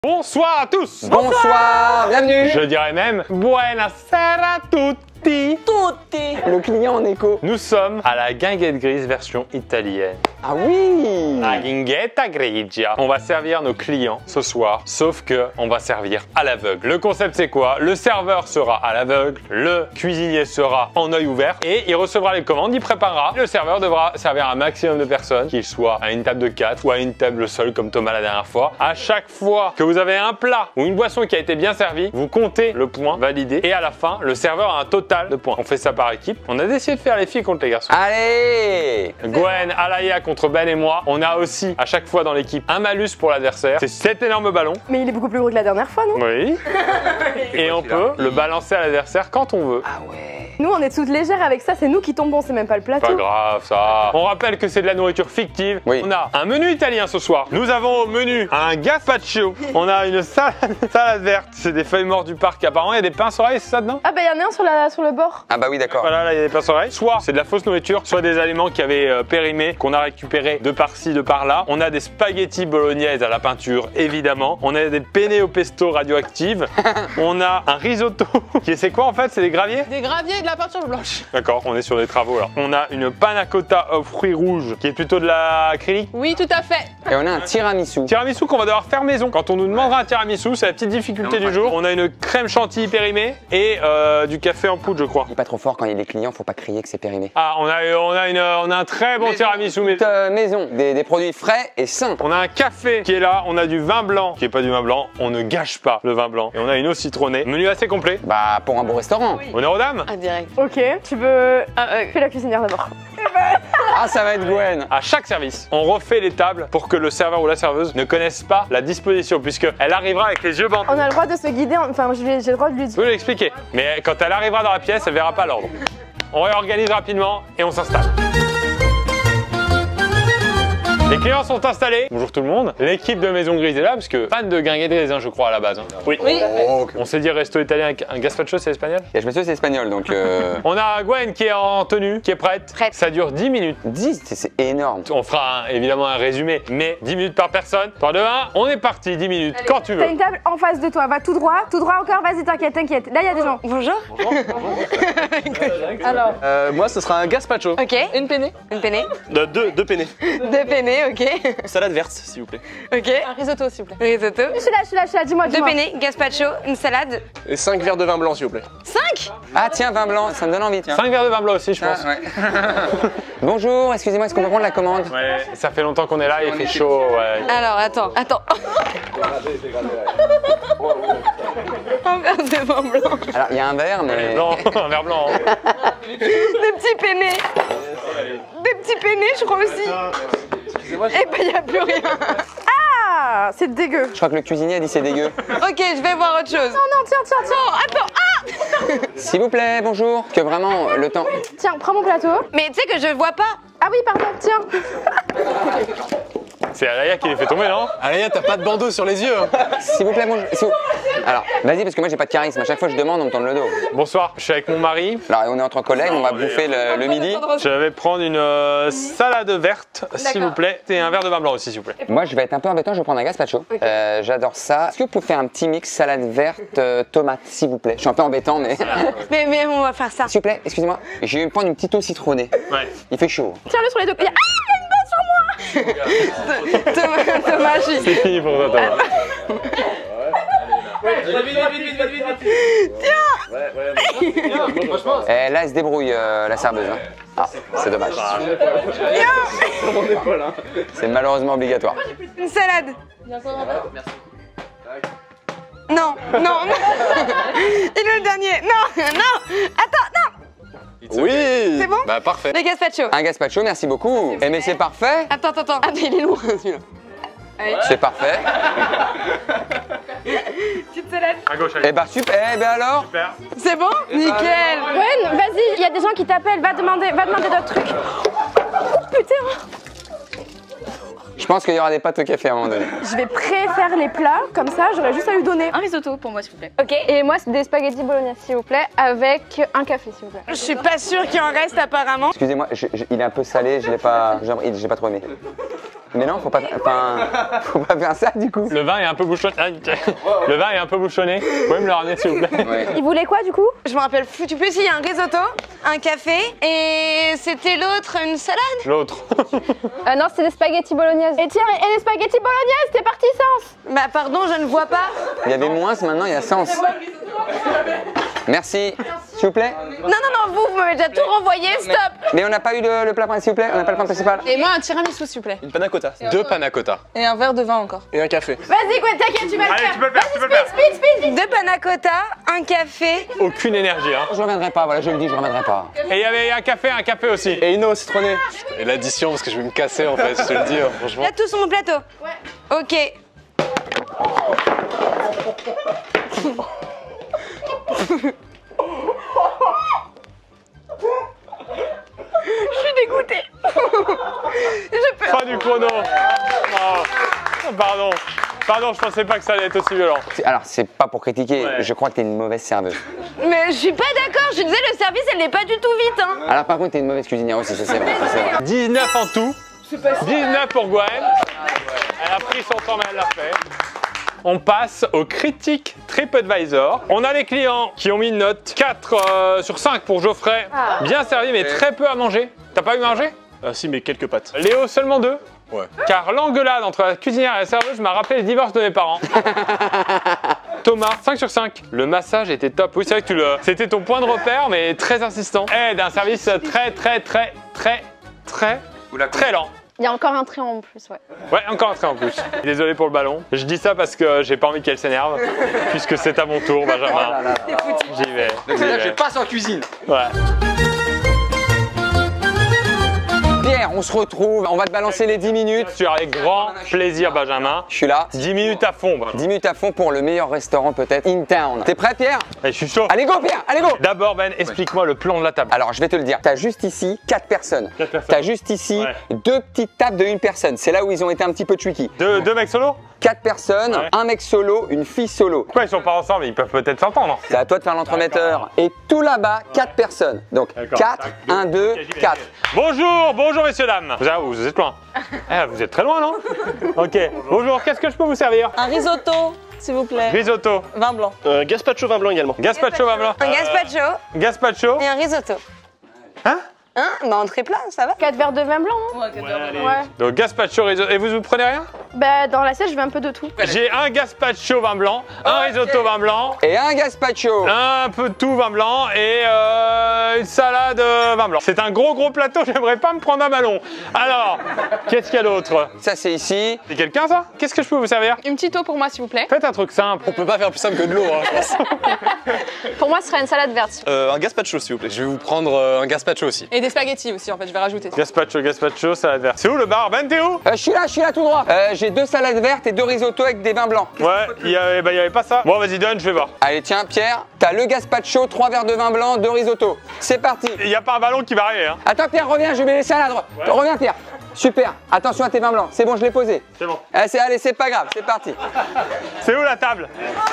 Bonsoir à tous. Bonsoir, bienvenue. Je dirais même buonasera a tutti. Le client en écho. Nous sommes à la guinguette grise version italienne. Ah oui. La guinguetta grigia. On va servir nos clients ce soir, sauf que on va servir à l'aveugle. Le concept c'est quoi? Le serveur sera à l'aveugle, le cuisinier sera en œil ouvert et il recevra les commandes, il préparera. Le serveur devra servir un maximum de personnes, qu'il soit à une table de 4 ou à une table seule comme Thomas la dernière fois. À chaque fois que vous avez un plat ou une boisson qui a été bien servie, vous comptez le point validé et à la fin, le serveur a un total de points. On fait ça par équipe. On a décidé de faire les filles contre les garçons. Allez. Gwen, Alaya contre Ben et moi. On a aussi à chaque fois dans l'équipe un malus pour l'adversaire. C'est cet énorme ballon. Mais il est beaucoup plus gros que la dernière fois, non? Oui. Et on peut le balancer à l'adversaire quand on veut. Ah ouais. Nous, on est toutes légères avec ça, c'est nous qui tombons, c'est même pas le plateau. Pas grave ça. On rappelle que c'est de la nourriture fictive. Oui. On a un menu italien ce soir. Nous avons au menu un gazpacho. On a une salade verte. C'est des feuilles mortes du parc. Apparemment, il y a des pinces-oreilles, c'est ça dedans? Ah bah il y en a un sur le bord. Ah bah oui, d'accord. Voilà, là il y a des pinces-oreilles. Soit c'est de la fausse nourriture, soit des aliments qui avaient périmé, qu'on a récupéré de par-ci, de par-là. On a des spaghettis bolognaises à la peinture, évidemment. On a des penne au pesto radioactives. On a un risotto. C'est quoi en fait? C'est des graviers? Des graviers et de la peinture blanche. D'accord, on est sur des travaux alors. On a une panna cotta aux fruits rouges qui est plutôt de l'acrylique. Oui, tout à fait. Et on a un tiramisu. Tiramisu qu'on va devoir faire maison. Quand on nous demandera un tiramisu, c'est la petite difficulté du jour. On a une crème chantilly périmée et du café en poudre, je crois. Il est pas trop fort quand il y a des clients, faut pas crier que c'est périmé. Ah, on a un très bon tiramisu. Mais... Maison, des produits frais et sains. On a un café qui est là, on a du vin blanc qui est pas du vin blanc. On ne gâche pas le vin blanc. Et on a une eau citronnée. Menu assez complet. Bah pour un beau restaurant. Honneur aux dames. Ah, direct. Ok, tu veux... fais la cuisinière d'abord. Ah ça va être Gwen. À chaque service, on refait les tables pour que le serveur ou la serveuse ne connaisse pas la disposition, puisqu'elle arrivera avec les yeux bandés. On a le droit de se guider, enfin j'ai le droit de lui Je dire. peux l'expliquer, mais quand elle arrivera dans la pièce, elle verra pas l'ordre. On réorganise rapidement et on s'installe. Les clients sont installés. Bonjour tout le monde. L'équipe de Maison Grise est là parce que fan de guinguette grise, je crois à la base. Hein. Oui. On s'est dit resto italien avec un gazpacho, c'est espagnol. Et je me suis dit c'est espagnol donc. On a Gwen qui est en tenue, qui est prête. Ça dure 10 minutes. 10, c'est énorme. On fera évidemment un résumé, mais 10 minutes par personne. 3, 2, 1, on est parti, 10 minutes, quand tu veux. T'as une table en face de toi, va tout droit encore, vas-y, t'inquiète. Là, il y a des gens. Bonjour. Alors, Moi, ce sera un gazpacho. Ok. Une penne. Une penne. Deux penne. Deux penne, ok. Salade verte, s'il vous plaît. Ok. Un risotto, s'il vous plaît. Risotto. je suis là, dis-moi. Deux penne, gazpacho, une salade. Et 5 verres de vin blanc, s'il vous plaît. 5. Ah tiens, vin blanc, ça me donne envie tiens. 5 verres de vin blanc aussi, je pense. Ah, ouais. Bonjour, excusez-moi, est-ce qu'on peut prendre la commande? Ouais, ça fait longtemps qu'on est là, il fait chaud. Ouais. Alors, attends. Un verre de vin blanc. Alors il y a un verre mais. Blanc, un verre blanc. Hein. Des petits penne. Des petits penne, je crois aussi. Eh ben, y a plus rien. Ah, c'est dégueu. Je crois que le cuisinier a dit c'est dégueu. Ok, je vais voir autre chose. Non, tiens. Non, attends. Ah. S'il vous plaît, bonjour. Que vraiment le temps. Tiens, prends mon plateau. Mais tu sais que je vois pas. Ah oui, pardon, tiens. C'est Alaya qui les fait tomber, non? Alaya, t'as pas de bandeau sur les yeux. S'il vous plaît, bonjour. Alors, vas-y parce que moi j'ai pas de charisme. À chaque fois je demande, on me tourne le dos. Bonsoir, je suis avec mon mari. Alors on est entre collègues, on va bouffer le midi. Je vais prendre une salade verte, s'il vous plaît. Et un verre de vin blanc aussi, s'il vous plaît. Moi je vais être un peu embêtant, je vais prendre un gazpacho. J'adore ça. Est-ce que vous pouvez faire un petit mix salade verte, tomate, s'il vous plaît? Je suis un peu embêtant mais. Mais on va faire ça. S'il vous plaît, excusez-moi, je vais me prendre une petite eau citronnée. Ouais. Il fait chaud. Tiens-le sur les deux. Ah, il y a une balle sur moi. Thomas, C'est fini pour toi, Thomas. Là elle se débrouille la serveuse. Hein. Ah, c'est dommage. C'est malheureusement obligatoire. Une salade. Non. Il est le dernier. Non. Attends, non. Oui. C'est bon? Bah parfait. Le gazpacho. Un gazpacho, merci beaucoup. Eh mais c'est parfait. Attends. Ah, il est lourd celui-là. C'est parfait. Petite salade. À gauche, Eh bah super, eh ben alors. super. C'est bon? Nickel. Gwen, vas-y, il y a des gens qui t'appellent, va demander d'autres trucs. Oh, putain. Je pense qu'il y aura des pâtes au café à un moment donné. Je vais préfaire les plats, comme ça, j'aurais juste à lui donner. Un risotto pour moi, s'il vous plaît. Ok, et moi, c'est des spaghettis bolognaise, s'il vous plaît, avec un café, s'il vous plaît. Je suis pas sûre qu'il en reste apparemment. Excusez-moi, il est un peu salé, je l'ai pas trop aimé. Mais non, faut pas faire ça du coup. Le vin est un peu bouchonné. Le vin est un peu bouchonné. Vous pouvez me le ramener s'il vous plaît? Ouais. Il voulait quoi du coup? Je me rappelle foutu plus, il y a un risotto, un café et c'était l'autre, une salade. L'autre. Non, c'est des spaghettis bolognaises. Et tiens, et les spaghettis bolognaise, t'es parti sens. Bah pardon, je ne vois pas. Il y avait moins, maintenant il y a sens. Merci. S'il vous plaît. Non, vous m'avez déjà tout renvoyé, stop. Mais on n'a pas eu le plat principal, s'il vous plaît. On n'a pas le plat principal. Et moi, un tiramisu, s'il vous plaît. Une panna cotta. 2 panna cotta. Et un verre de vin encore. Et un café. Vas-y, quoi, t'inquiète, tu vas le Allez, faire. tu peux le faire, tu peux le faire. Speed. 2 panna cotta, un café. Aucune énergie, hein. Je reviendrai pas, voilà, je le dis, je reviendrai pas. Et il y avait un café aussi. Et une eau citronnée. Et l'addition, parce que je vais me casser en fait, je te le dis, franchement. Là, tout sur mon plateau. Ouais. Ok. Je suis dégoûtée. Je peux. Fin du chrono. Oh. Pardon, je pensais pas que ça allait être aussi violent. Alors, c'est pas pour critiquer, Ouais. je crois que t'es une mauvaise serveuse. Mais je suis pas d'accord. Je disais, le service, elle n'est pas du tout vite. Hein. Alors, par contre, t'es une mauvaise cuisinière aussi, ça c'est vrai. ça, c'est vrai. 19 en tout. 19 pour Gwen. Elle a pris son temps, mais elle l'a fait. On passe aux critiques TripAdvisor. On a les clients qui ont mis une note 4 sur 5 pour Geoffrey. Bien servi, mais très peu à manger. T'as pas eu à manger? Ah si, mais quelques pâtes. Léo, seulement 2. Ouais. Car l'engueulade entre la cuisinière et la serveuse m'a rappelé le divorce de mes parents. Thomas, 5 sur 5. Le massage était top. Oui, c'est vrai que c'était ton point de repère, mais très insistant. Et d'un service très lent. Il y a encore un trait en plus, ouais. Ouais, encore un trait en plus. Désolé pour le ballon. Je dis ça parce que j'ai pas envie qu'elle s'énerve, puisque c'est à mon tour, Benjamin. J'y vais. Je passe en cuisine. Ouais. Pierre, on se retrouve, on va te balancer les 10 minutes. Tu as avec grand plaisir, Benjamin. Je suis là. 10 minutes à fond, Benjamin. 10 minutes à fond pour le meilleur restaurant peut-être in town. T'es prêt, Pierre? Allez, je suis chaud. Allez, go, Pierre, allez, go. D'abord, Ben, explique-moi le plan de la table. Alors, je vais te le dire. T'as juste ici 4 personnes. 4 personnes. T'as juste ici Ouais. 2 petites tables de 1 personne. C'est là où ils ont été un petit peu tricky. Deux mecs solo? 4 personnes, Ouais. un mec solo, une fille solo. Pourquoi ils sont pas ensemble? Ils peuvent peut-être s'entendre. C'est à toi de faire l'entremetteur. Et tout là-bas, 4 personnes. Donc D'accord. 4, 1, 2, 4. Bonjour messieurs, dames. Vous êtes loin. Vous êtes très loin, non? Ok. Bonjour, qu'est-ce que je peux vous servir? Un risotto, s'il vous plaît. Risotto. Vin blanc. Gazpacho vin blanc également. Gazpacho, vin blanc. Un gazpacho Gazpacho. et un risotto. Hein? Hein? Bah, entrée plat, ça va? 4 verres de vin blanc, non? Ouais. Donc gazpacho, risotto. Et vous prenez rien? Bah, dans l'assiette, je veux un peu de tout. J'ai un gazpacho vin blanc, un risotto vin blanc, Et un gazpacho. un peu de tout vin blanc et une salade vin blanc. C'est un gros plateau, j'aimerais pas me prendre un ballon. Alors, qu'est-ce qu'il y a d'autre? Ça, c'est ici. C'est quelqu'un ça? Qu'est-ce que je peux vous servir? Une petite eau pour moi, s'il vous plaît. Faites un truc simple. On peut pas faire plus simple que de l'eau, hein, je pense. Pour moi, ce serait une salade verte. Un gazpacho s'il vous plaît. Je vais vous prendre un gazpacho aussi. Et des spaghettis aussi, en fait, je vais rajouter. Gazpacho, salade verte. C'est où le bar? Ben, t'es où? Je suis là tout droit. J'ai 2 salades vertes et 2 risottos avec des vins blancs. Ouais, il y avait pas ça. Bon, vas-y, donne, je vais voir. Allez, tiens, Pierre, t'as le gazpacho, 3 verres de vin blanc, 2 risottos. C'est parti. Il y a pas un ballon qui va arriver, hein. Attends, Pierre, reviens, je mets les salades. Reviens, Pierre. Super. Attention à tes vins blancs. C'est bon, je l'ai posé. C'est bon. Allez, c'est pas grave, c'est parti. C'est où la table?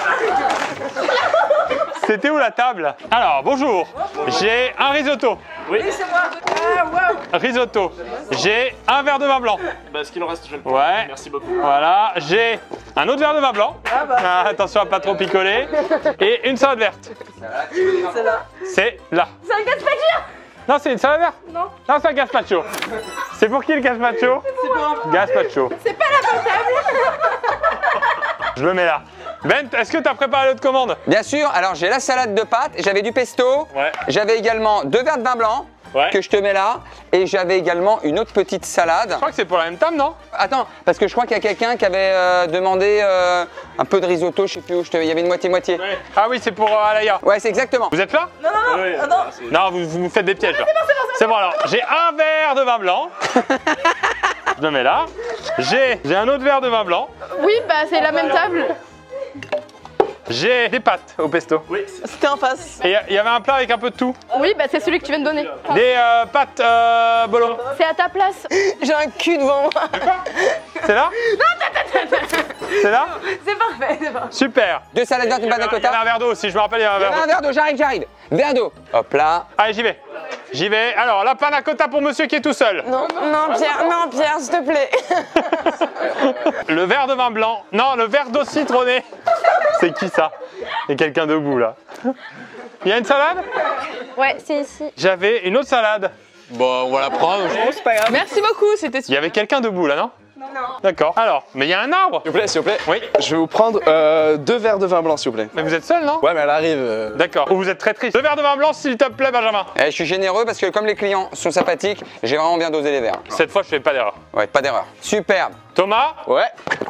C'était où la table? Alors, bonjour. J'ai un risotto. Oui, c'est moi. Risotto. J'ai un verre de vin blanc. Bah, ce qu'il en reste, je vais le prendre. Ouais. Merci beaucoup. Voilà. J'ai un autre verre de vin blanc. Attention à pas trop picoler. Et une salade verte. C'est là. C'est là. C'est un gazpacho! Non, c'est une salade verte. Non, c'est un gazpacho. C'est pour qui le gazpacho? C'est pour Gazpacho. C'est pas la bonne table! Je le mets là. Ben, est-ce que tu as préparé l'autre commande? Bien sûr, alors j'ai la salade de pâtes, j'avais du pesto, Ouais. j'avais également 2 verres de vin blanc Ouais. que je te mets là, et j'avais également une autre petite salade. Je crois que c'est pour la même table, non? Attends, parce que je crois qu'il y a quelqu'un qui avait demandé un peu de risotto, je sais plus où, il y avait une moitié-moitié. Ouais. Ah oui, c'est pour Alaya. Ouais, c'est exactement. Vous êtes là? Non, vous me faites des pièges là. C'est bon alors, j'ai un verre de vin blanc. Je le mets là. J'ai un autre verre de vin blanc. Oui, bah, c'est la même table. J'ai des pâtes au pesto. Oui. C'était en face. Et il y avait un plat avec un peu de tout. Oui, bah, c'est celui que tu viens de donner. Des pâtes bolo. C'est à ta place. J'ai un cul devant moi. C'est là? C'est là? C'est parfait, c'est parfait. Super. 2 salades vertes, une Il y panna avait cotta. un verre d'eau aussi, je me rappelle, il y avait un Il y verre avait un d'eau. verre d'eau, j'arrive. Verre d'eau. Hop là. Allez, j'y vais. J'y vais. Alors, la panna cotta pour monsieur qui est tout seul. Non, Pierre, s'il te plaît. Le verre de vin blanc. Non, le verre d'eau citronnée. C'est qui ça? Il y a quelqu'un debout là. Il y a une salade? Ouais, c'est ici. J'avais une autre salade. Bon, on va la prendre. C'est pas grave. Merci beaucoup, c'était Il y avait quelqu'un debout là, non? Non. D'accord. Alors, mais il y a un arbre. S'il vous plaît. Oui. Je vais vous prendre 2 verres de vin blanc, s'il vous plaît. Mais vous êtes seul, non? Ouais, mais elle arrive. D'accord. Ou vous êtes très triste. 2 verres de vin blanc, s'il te plaît, Benjamin. Eh, je suis généreux parce que comme les clients sont sympathiques, j'ai vraiment bien dosé les verres. Cette fois, je fais pas d'erreur. Ouais, pas d'erreur. Superbe. Thomas, Ouais.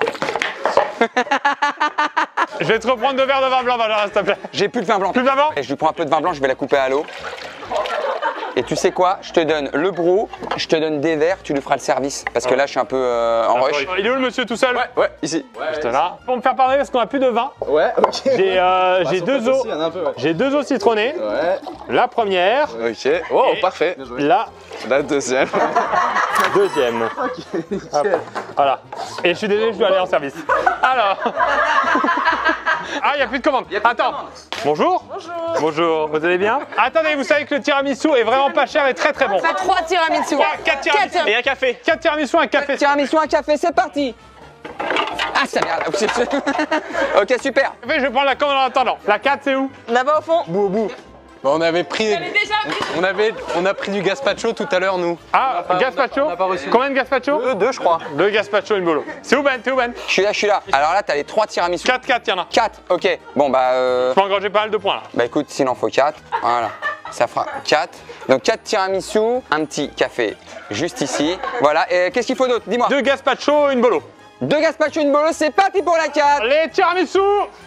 je vais te reprendre 2 verres de vin blanc, Benjamin, s'il te plaît. J'ai plus de vin blanc. Plus de vin blanc? Et je lui prends un peu de vin blanc, je vais la couper à l'eau. Et tu sais quoi? Je te donne le brou, je te donne des verres, tu lui feras le service. Parce que là, je suis un peu en rush. Il est où le monsieur tout seul? Ouais, ici. Juste là. Pour me faire pardonner parce qu'on a plus de vin, Ouais, ok. j'ai 2 eaux. Il y en a un peu, ouais. J'ai 2 eaux citronnées. Ouais, La première, ok. Oh, Et- parfait. la La deuxième. deuxième. Hop. Voilà. Et je suis désolé, je dois aller en service. Alors. Ah, il n'y a plus de commande. Attends. Bonjour. Bonjour. Vous allez bien? Attendez, vous savez que le tiramisu est vraiment pas cher et très très bon. 3 tiramisu. 4 tiramisu. Et un café. 4 tiramisu, un café. Tiramisu, un café, c'est parti. Ah, ça merde. Ok, super. Je vais prendre la commande en attendant. La 4, c'est où? Là-bas au fond. Bon, on avait pris. On a pris du gazpacho tout à l'heure, nous. Ah, gazpacho. on n'a pas reçu. Combien de gazpacho? 2, je crois. 2 gazpacho, une bolo. C'est où Ben? T'es où Ben? Je suis là. Alors là, t'as les 3 tiramisu. 4, il y en a. 4, ok. Bon, bah, Je peux engranger pas mal de points là. bah écoute, s'il en faut 4, voilà. Ça fera 4. Donc 4 tiramisu, un petit café juste ici. Voilà. Et qu'est-ce qu'il faut d'autre? Dis-moi. 2 gazpacho, une bolo. 2 gazpacho, une bolo, c'est parti pour la 4. Les tiramisu.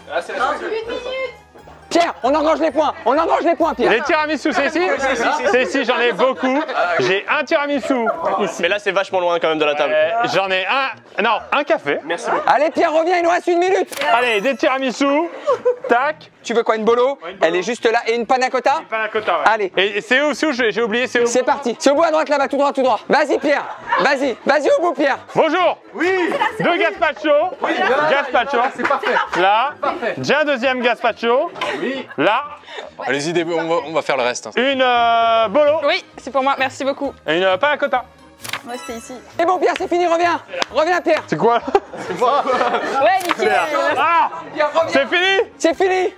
Pierre, on engrange les points. Pierre. Les tiramisu, c'est ici? C'est ici, j'en ai beaucoup. J'ai un tiramisu ici. Mais là, c'est vachement loin quand même de la table. J'en ai un. Non, un café. Allez, Pierre, reviens, il nous reste 1 minute. Allez, des tiramisu. Tac. Tu veux quoi, une bolo? Elle est juste là. Et une panna cotta? Panna cotta, ouais. Allez. Et c'est où? J'ai oublié, c'est où? C'est parti. C'est au bout à droite là-bas, tout droit. Vas-y, Pierre. Vas-y au bout, Pierre. Bonjour. Oui. 2 gazpacho. Gazpacho. C'est parfait. Là. J'ai un deuxième gazpacho. Oui. Là. Allez-y, on va faire le reste. Une bolo. Oui, c'est pour moi, merci beaucoup. Et une panna cotta. Moi, c'était ici. Et bon, Pierre, c'est fini, reviens. Reviens, Pierre. C'est quoi? Ouais, nickel. Ah. C'est fini? C'est fini.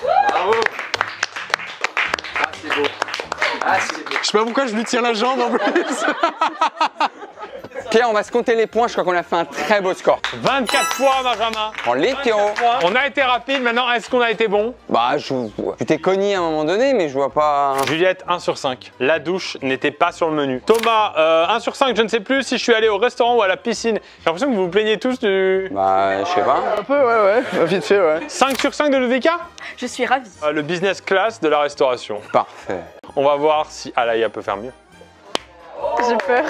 Je sais pas pourquoi je lui tiens la jambe en plus. Pierre, on va se compter les points. Je crois qu'on a fait un très beau score. 24 points, Benjamin. En les Pierrot. On a été rapide, maintenant est-ce qu'on a été bon? Bah, tu t'es cogné à un moment donné, mais je vois pas. Juliette, 1 sur 5. La douche n'était pas sur le menu. Thomas, 1 sur 5, je ne sais plus si je suis allé au restaurant ou à la piscine. J'ai l'impression que vous vous plaignez tous du... Bah, je sais pas. Un peu, ouais. Vite fait, ouais. 5 sur 5 de l'UDK? Je suis ravie. Le business class de la restauration. Parfait. On va voir si Alaya peut faire mieux. J'ai peur.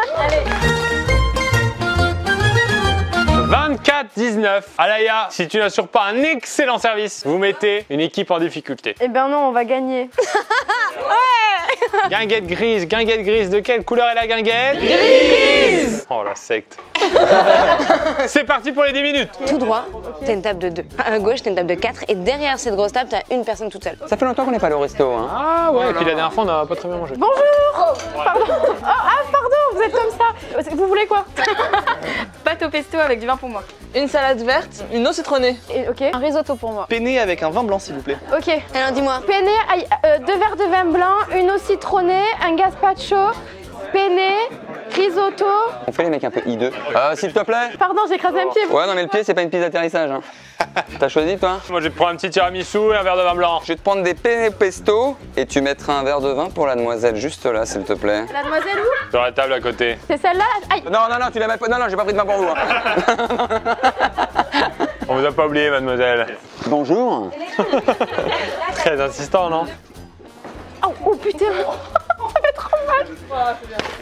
24-19. Alaya, si tu n'assures pas un excellent service, vous mettez une équipe en difficulté. Eh ben non, on va gagner. Guinguette grise. De quelle couleur est la guinguette? Grise. Oh la secte. C'est parti pour les 10 minutes. Tout droit, t'as une table de 2. À gauche, t'as une table de 4. Et derrière cette grosse table, t'as une personne toute seule. Ça fait longtemps qu'on n'est pas allé au resto, hein. Ah ouais, et puis la dernière fois on n'a pas très bien mangé. Bonjour. Pardon. Pardon, vous êtes comme ça. Vous voulez quoi? Pâte au pesto avec du vin pour moi. Une salade verte, une eau citronnée. Ok. Un risotto pour moi. Peiné avec un vin blanc, s'il vous plaît. Ok. Alors dis-moi. Penne, 2 verres de vin blanc, une eau citronnée, un gazpacho, penne, risotto. On fait les mecs un peu hideux. S'il te plaît. Pardon, j'ai écrasé un pied. Ouais, non, mais le pied, c'est pas une piste d'atterrissage, hein. T'as choisi, toi? Moi je vais te prendre un petit tiramisu et un verre de vin blanc. Je vais te prendre des penne pesto et tu mettras un verre de vin pour la demoiselle juste là, s'il te plaît. La demoiselle où? Sur la table à côté. C'est celle-là? Aïe. Non, tu l'as même pas. Non, j'ai pas pris de vin pour vous. Hein. On vous a pas oublié, mademoiselle. Bonjour. Très insistant, non? Oh putain. Ça fait trop mal.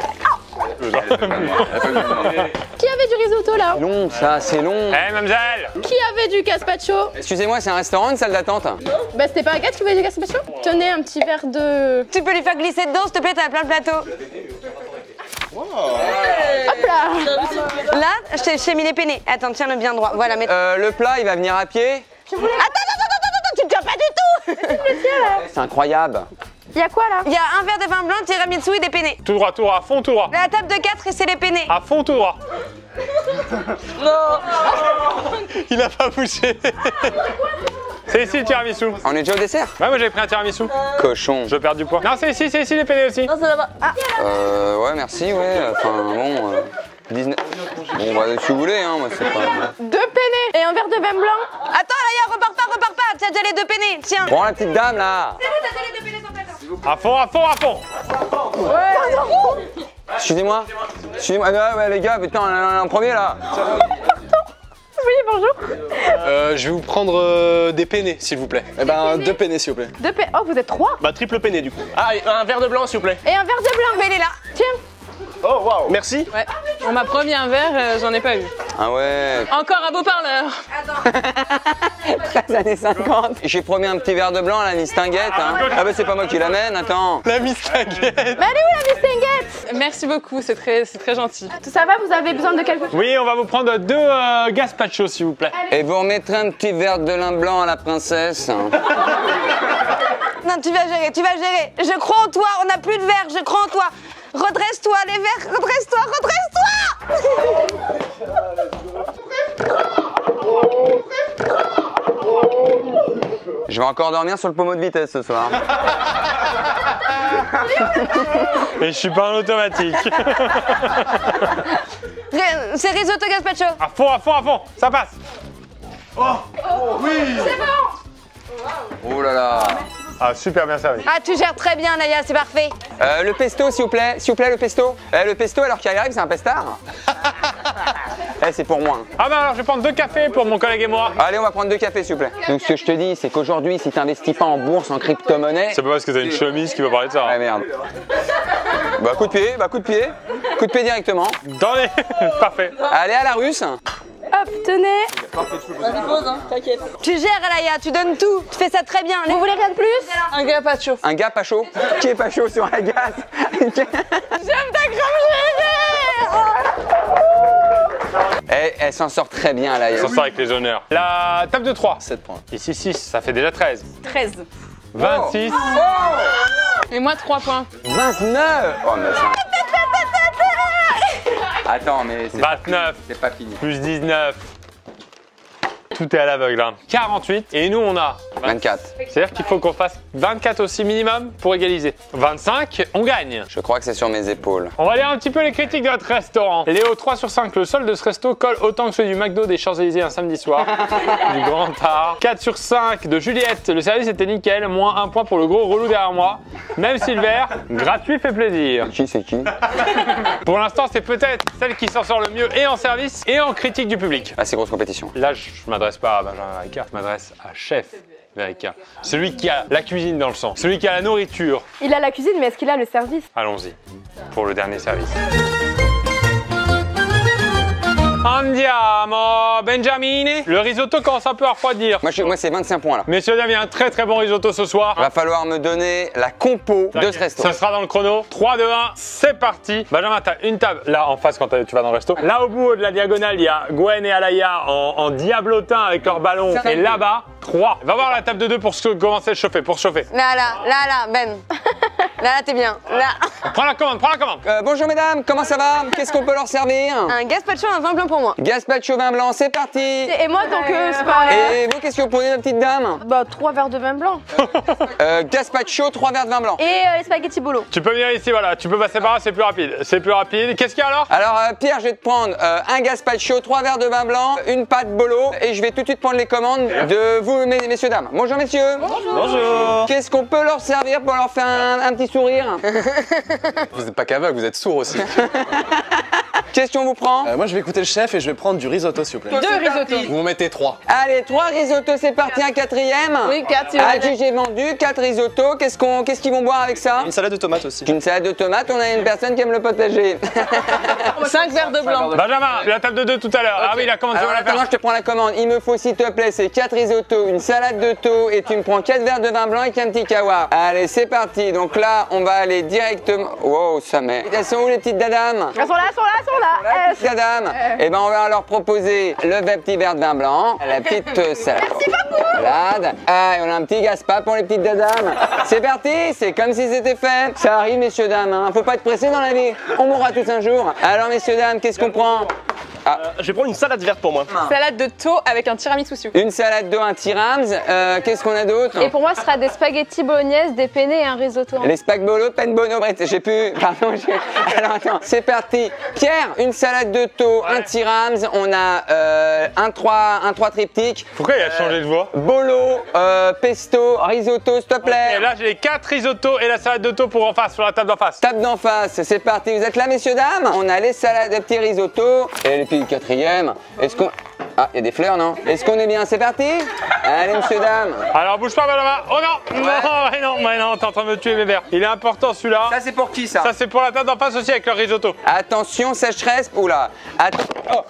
Qui avait du risotto là? Long, ça, c'est long. Eh, mademoiselle. Qui avait du gazpacho? Excusez-moi, c'est un restaurant, une salle d'attente? Bah c'était pas Agathe qui voulait du gazpacho? Tenez un petit verre de... Tu peux lui faire glisser dedans, s'il te plaît, t'as plein de plateaux. Hop là. Là, je t'ai mis les penne. Attends, tiens-le bien droit. Voilà, mets... Le plat, il va venir à pied. Attends, tu ne tiens pas du tout. C'est incroyable. Il y a quoi là? Il y a un verre de vin blanc, tiramisu et des penne. Tout droit, à fond, tout droit. La table de 4 et c'est les penne. À fond, tout droit. Il a pas bougé. C'est ici le tiramisu. On est déjà au dessert? Ouais, moi j'avais pris un tiramisu. Cochon. Je perds du poids. Non, c'est ici les penne aussi. Non, c'est là-bas. Ah, Ouais, merci, ouais. Enfin, bon. 19. Bon, bah, si vous voulez, hein, moi, c'est pas. 2 penne et un verre de vin blanc. Attends, Laïa, repars pas. T'as déjà les 2 penne. Tiens. Bon, la petite dame, là. C'est bon, t'as déjà les 2 penne sur plateau. À fond. Excusez-moi. Ouais, les gars, putain, on est en premier, là. Oui, bonjour. Je vais vous prendre des penne, s'il vous plaît. Eh ben, 2 penne, s'il vous plaît. 2 penne. Oh, vous êtes 3. Bah, triple penne du coup. Ah, et un verre de blanc, s'il vous plaît. Et un verre de blanc. Mais elle est là. Tiens. Oh, waouh. Merci. ouais. On m'a promis un verre, j'en ai pas eu. Ah ouais. Encore un beau parleur. 13 années 50. J'ai promis un petit verre de blanc, la mistinguette. Hein. Ah bah c'est pas moi qui l'amène, attends. La mistinguette. Mais elle est où la mistinguette? Merci beaucoup, c'est très gentil. Ça va, vous avez besoin de quelque chose? Oui, on va vous prendre 2 gazpacho s'il vous plaît. Et vous remettrez un petit verre de lin blanc à la princesse. Non, tu vas gérer. Je crois en toi. On n'a plus de verre. Je crois en toi. Redresse-toi, les verres. Redresse-toi. Je vais encore dormir sur le pommeau de vitesse ce soir. Et je suis pas en automatique. C'est risotto gazpacho. À fond, ça passe. Oh là là. Ah, super bien servi. Ah, tu gères très bien, Naya, c'est parfait. Le pesto, s'il vous plaît, le pesto. Le pesto, alors qu'il arrive, c'est un pestard. C'est pour moi. Ah bah alors je vais prendre 2 cafés pour mon collègue et moi. Allez, on va prendre 2 cafés, s'il vous plaît. Donc ce que je te dis, c'est qu'aujourd'hui, si tu n'investis pas en bourse, en crypto-monnaie... C'est pas parce que t'as une chemise qui va parler de ça. Ouais, merde. Bah coup de pied. Coup de pied directement. Dans les... Parfait. Allez, à la russe. Hop, tenez. Vas-y, pose, hein, t'inquiète. Tu gères, Naya, tu donnes tout. Tu fais ça très bien. Vous voulez rien de plus? Un gazpacho. Un gars pas chaud. Qui est pas chaud sur la gaz? J'aime ta crème Elle s'en sort très bien, là. On s'en sort avec les honneurs. La table de 3. 7 points. Ici 6, ça fait déjà 13. 13. 26. Et moi, 3 points. 29. Oh, mais ça... Attends, mais c'est 29. c'est pas fini. Plus 19. Tout est à l'aveugle. Hein. 48. Et nous, on a 24. C'est-à-dire qu'il faut qu'on fasse 24 aussi minimum pour égaliser. 25, on gagne. Je crois que c'est sur mes épaules. On va lire un petit peu les critiques de notre restaurant. Léo, 3 sur 5. Le sol de ce resto colle autant que celui du McDo des Champs-Élysées un samedi soir. Du Grand Art. 4 sur 5 de Juliette. Le service était nickel. Moins 1 point pour le gros relou derrière moi. Même si le verre, gratuit fait plaisir. C'est qui? Pour l'instant, c'est peut-être celle qui s'en sort le mieux et en service et en critique du public. Ah, c'est grosse compétition. Là, je m'adresse pas à Benjamin Verica, je m'adresse à Chef Verica. Celui qui a la cuisine dans le sang, celui qui a la nourriture. Il a la cuisine, mais est-ce qu'il a le service? Allons-y pour le dernier service. Andiamo, Benjamini. Le risotto commence un peu à refroidir. Moi, c'est 25 points là. Messieurs, dames, il y a un très très bon risotto ce soir. Va falloir me donner la compo de ce resto. Ça sera dans le chrono. 3, 2, 1, c'est parti. Benjamin, t'as une table là en face quand tu vas dans le resto. Là au bout de la diagonale, il y a Gwen et Alaya en diablotin avec leur ballon. Et là-bas, 3. Va voir la table de 2 pour commencer à chauffer, pour chauffer. Là, Ben. Là, t'es bien. Là. Prends la commande, prends la commande. Bonjour mesdames, comment ça va? Qu'est-ce qu'on peut leur servir? Un gazpacho, un vin blanc pour moi. Gazpacho vin blanc, c'est parti. Et moi, donc, c'est pas... Et vous, qu'est-ce que vous prenez, la petite dame? Bah, 3 verres de vin blanc. Gazpacho, 3 verres de vin blanc. Et les spaghettis bolo. Tu peux venir ici, voilà. Tu peux passer par là, c'est plus rapide. C'est plus rapide. Qu'est-ce qu'il y a alors? Alors Pierre, je vais te prendre un gazpacho, 3 verres de vin blanc, une pâte bolo et je vais tout de suite prendre les commandes de vous, messieurs, dames. Bonjour messieurs. Bonjour. Qu'est-ce qu'on peut leur servir pour leur faire un petit sourire? Vous n'êtes pas qu'aveugle, vous êtes sourd aussi. Question vous prend? Moi, je vais écouter le chef et je vais prendre du risotto, s'il vous plaît. 2 risottos. Vous en mettez 3. Allez, 3 risottos, c'est parti, un quatrième. Oui, 4 si vous voulez. J'ai vendu 4 risottos. Qu'est-ce qu'ils vont boire avec ça? Une salade de tomates aussi. Une salade de tomates, on a une personne qui aime le potager. 5 verres de blanc. Benjamin, la table de 2 tout à l'heure. Ah oui, la commande, tu Alors vas la attends, faire. je te prends la commande. Il me faut, s'il te plaît, c'est 4 risottos, une salade de thau et tu me prends 4 verres de vin blanc et un petit kawa. Allez, c'est parti. Donc là, on va aller directement... Wow, ça met... Elles sont où les petites dadames? Elles sont là, elles sont là, elles sont là. là. Madame, eh ben on va leur proposer le petit verre de vin blanc, la petite salade. Ah, et on a un petit gaspa pour les petites dames. C'est parti, c'est comme si c'était fait. Ça arrive, messieurs, dames, hein. Faut pas être pressé dans la vie. On mourra tous un jour. Alors, messieurs, dames, qu'est-ce qu'on prend? Je vais prendre une salade verte pour moi. Salade de thau avec un tiramisu. Une salade d'eau, un tirams. Qu'est-ce qu'on a d'autre? Et pour moi, ce sera des spaghettis bolognaise, des penne et un risotto. Les spagbolos, penbono, j'ai pu. Pardon, alors attends, c'est parti. Pierre, une salade de thau, un tirams. On a un 3 triptyque. Pourquoi il a changé de voix? Bolo, pesto, risotto, s'il te plaît. Et là, j'ai les 4 risottos et la salade de thau pour en face, sur la table d'en face. Table d'en face, c'est parti. Vous êtes là, messieurs, dames? On a les salades, les petits risottos. Et puis le quatrième. Est-ce qu'on. Ah, il y a des fleurs, non? Est-ce qu'on est bien? C'est parti? Allez, messieurs, dames. Alors, bouge pas, Benjamin. Oh non! Non, t'es en train de me tuer mes verres. Il est important celui-là. Ça, c'est pour qui, ça? Ça, c'est pour la table d'en face aussi avec le risotto. Attention, sécheresse. Oula. Oh.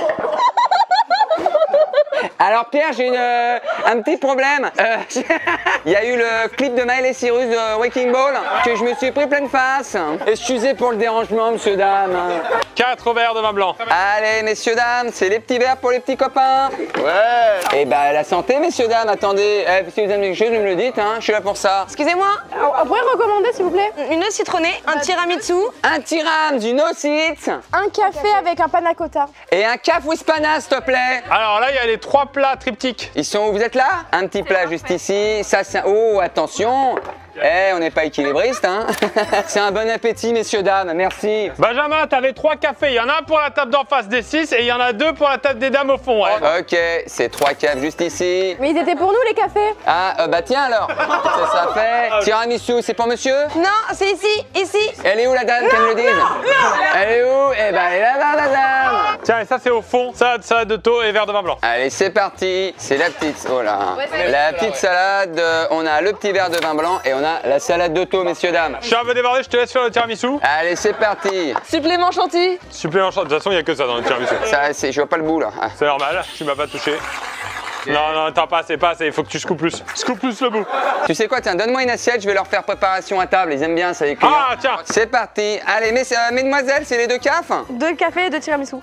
Alors Pierre, j'ai un petit problème. Il y a eu le clip de Miley Cyrus de Waking Ball que je me suis pris pleine face. Excusez pour le dérangement, monsieur, dame. 4 verres de vin blanc. Allez, messieurs, dames, c'est les petits verres pour les petits copains. Ouais. Et bah, la santé, messieurs, dames. Attendez, si vous aimez quelque chose, vous me le dites, hein. Je suis là pour ça. Excusez-moi, On pourrait recommander, s'il vous plaît? une eau citronnée, un tiramisu. Un tirams, une osite Un café avec un panna cotta. et un caf whispanas, s'il te plaît. Alors là, il y a les 3 plats triptyques. Ils sont où? Vous êtes là? Un petit plat juste ici. Ça, c'est. Oh, attention. On n'est pas équilibriste, hein. C'est un bon appétit, messieurs, dames. Merci. Benjamin, t'avais 3 cafés. Il y en a un pour la table d'en face des 6 et il y en a 2 pour la table des dames au fond. Ouais. Ok, c'est 3 cafes juste ici. Mais ils étaient pour nous, les cafés. Ah, bah tiens alors. Ça fait. Tiramisu, c'est pour monsieur? Non, c'est ici, ici. Elle est où la dame, qu'elle me le dise? Elle est où? Eh ben, elle est là-bas, la dame. Tiens, et ça, c'est au fond. Salade de thau et verre de vin blanc. Allez, c'est parti. C'est la petite. Oh là. La petite salade. On a le petit verre de vin blanc et on a la salade de thau, messieurs, dames. Je suis un peu débordé, je te laisse faire le tiramisu. Allez, c'est parti. Supplément chantilly. Supplément de toute façon, il n'y a que ça dans le tiramisu. Ça, je vois pas le bout là. Ah. C'est normal, tu m'as pas touché. Non, attends, pas assez, il faut que tu scoupes plus. Scoop plus le bout. Tu sais quoi, tiens, donne-moi une assiette, je vais leur faire préparation à table. Ils aiment bien ça, les clients. Ah, tiens. C'est parti. Allez, mesdemoiselles, c'est les 2 cafes? 2 cafés et 2 tiramisu.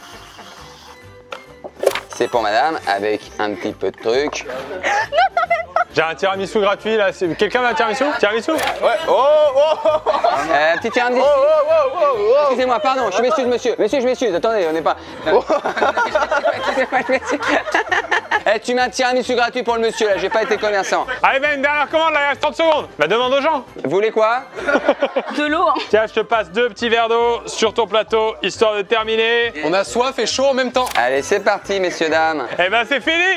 C'est pour madame, avec un petit peu de truc. J'ai un tiramisu gratuit là. Quelqu'un veut un tiramisu? Tiramisu? Ouais. Oh. Petit tiramisu. Excusez-moi, pardon, je m'excuse, monsieur. Monsieur, je m'excuse, attendez, on n'est pas. Excusez-moi, je m'excuse. Tu mets un tiramisu gratuit pour le monsieur là, j'ai pas été commerçant. Allez, ben une dernière commande là, il reste 30 secondes. Bah, demande aux gens. Vous voulez quoi? De l'eau. Hein. Tiens, je te passe 2 petits verres d'eau sur ton plateau, histoire de terminer. On a soif et chaud en même temps. Allez, c'est parti, messieurs, dames. Eh ben, c'est fini.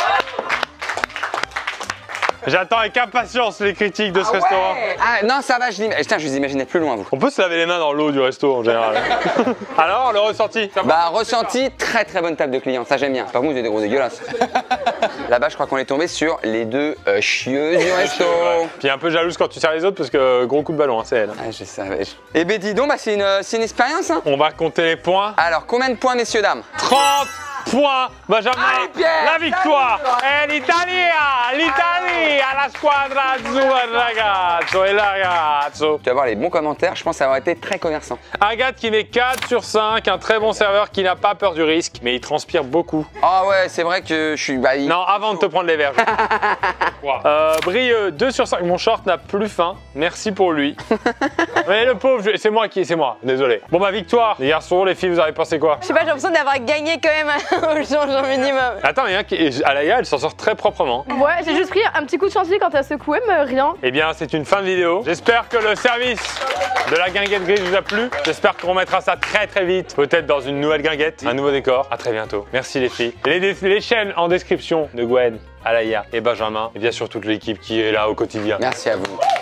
J'attends avec impatience les critiques de ce restaurant. Ah non, ça va, putain, je vous imaginais plus loin, vous. On peut se laver les mains dans l'eau du resto en général. Alors, le ressenti? Bah, ressenti, très très bonne table de clients, ça j'aime bien. Par contre, vous êtes des gros dégueulasses. Là-bas, je crois qu'on est tombé sur les 2 chieuses du resto. Puis un peu jalouse quand tu sers les autres parce que gros coup de ballon, hein, c'est elle. Ah, je savais. Eh ben, dis donc, bah, c'est une expérience, hein. On va compter les points. Alors, combien de points, messieurs, dames? 30 points, Benjamin. Allez, Pierre, la victoire. Et l'Italie, la squadra azzurra, ragazzo e la ragazzo. Tu vas voir les bons commentaires, je pense que ça aurait été très commerçant. Agathe qui met 4 sur 5, un très bon serveur qui n'a pas peur du risque, mais il transpire beaucoup. Ah ouais, c'est vrai que je suis... Non, avant de te prendre les verres. Brieux, 2 sur 5. Mon short n'a plus faim. Merci pour lui. Mais le pauvre, c'est moi, désolé. Bon bah victoire. Les garçons, les filles, vous avez pensé quoi? Je sais pas, j'ai l'impression d'avoir gagné quand même au genre minimum. Attends, il y a un qui... Alaya, elle s'en sort très proprement. Ouais, j'ai juste pris un petit coup de chantier quand t'as secoué, mais rien. Eh bien, c'est une fin de vidéo. J'espère que le service de la guinguette grise vous a plu. J'espère qu'on remettra ça très très vite. Peut-être dans une nouvelle guinguette, un nouveau décor. À très bientôt. Merci les filles. Les chaînes en description de Gwen, Alaya et Benjamin. Et bien sûr toute l'équipe qui est là au quotidien. Merci à vous.